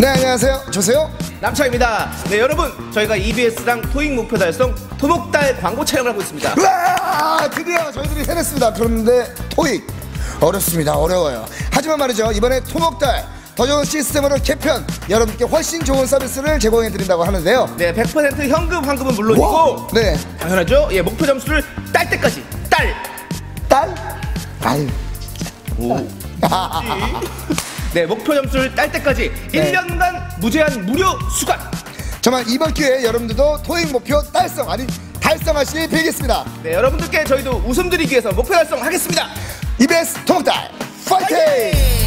네, 안녕하세요. 조세요. 남창입니다. 네, 여러분, 저희가 EBS랑 토익 목표 달성 토목달 광고 촬영을 하고 있습니다. 와, 드디어 저희들이 해냈습니다. 그런데 토익 어렵습니다. 어려워요. 하지만 말이죠, 이번에 토목달 더 좋은 시스템으로 개편, 여러분께 훨씬 좋은 서비스를 제공해드린다고 하는데요. 네, 100% 현금 환급은 물론이고, 와, 네, 당연하죠. 예, 목표 점수를 딸 때까지 딸. 오. 네, 목표 점수를 딸 때까지 네. 1년간 무제한 무료 수강. 정말 이번 기회에 여러분들도 토익 목표 달성하시길 빌겠습니다. 네, 여러분들께 저희도 웃음 드리기 위해서 목표 달성하겠습니다. EBS 토목달 파이팅!